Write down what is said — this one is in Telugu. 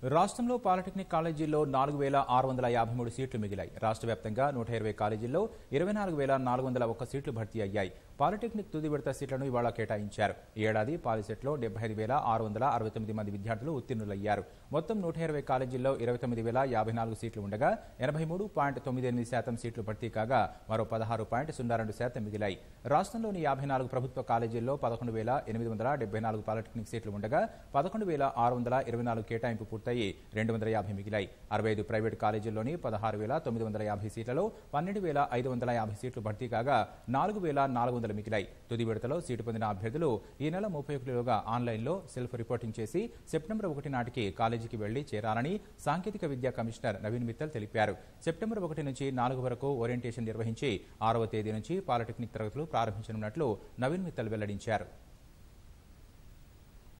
రాష్ట్రంలో పాలిటెక్నిక్ కాలేజీల్లో 4653 సీట్లు మిగిలాయి. రాష్ట్ర వ్యాప్తంగా 120 కాలేజీల్లో 24401 సీట్లు భర్తీ అయ్యాయి. పాలిటెక్నిక్ తుది విడత సీట్లను ఇవాళ కేటాయించారు. ఈ ఏడాది పాలిసెట్లో 75,669 మంది విద్యార్థులు ఉత్తీర్ణులయ్యారు. మొత్తం 120 కాలేజీల్లో 29,054 సీట్లు ఉండగా 83.98% సీట్లు భర్తీ కాగా మరో 16.02% మిగిలాయి. రాష్ట్రంలోని 54 ప్రభుత్వ కాలేజీల్లో 11,874 పాలిటెక్నిక్ సీట్లు ఉండగా 11,624 కేటాయింపు పూర్తయి 250 మిగిలాయి. 65 ప్రైవేటు కాలేజీల్లోని 16,950 సీట్లలో 12,550 సీట్లు భర్తీ కాగా 4,400 మిగిలాయి. తుది విడతలో సీటు పొందిన అభ్యర్థులు ఈ నెల 31లోగా ఆన్లైన్లో సెల్ఫ్ రిపోర్టింగ్ చేసి సెప్టెంబర్ 1 నాటికి కాలేజీకి వెళ్లి చేరాలని సాంకేతిక విద్యా కమిషనర్ నవీన్ మిత్తల్ తెలిపారు. సెప్టెంబర్ 1 నుంచి 4 వరకు ఓరియంటేషన్ నిర్వహించి 6వ తేదీ నుంచి పాలిటెక్నిక్ తరగతులు ప్రారంభించనున్నట్లు నవీన్ మిత్తల్ వెల్లడించారు.